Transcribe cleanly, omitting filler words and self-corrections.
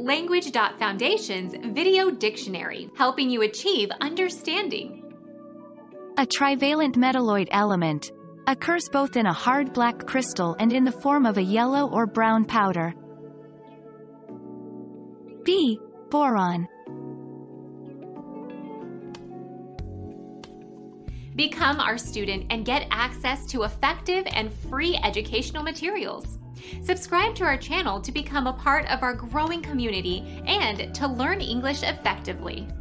Language.Foundation's Video Dictionary, helping you achieve understanding. A trivalent metalloid element occurs both in a hard black crystal and in the form of a yellow or brown powder. B. Boron. Become our student and get access to effective and free educational materials. Subscribe to our channel to become a part of our growing community and to learn English effectively.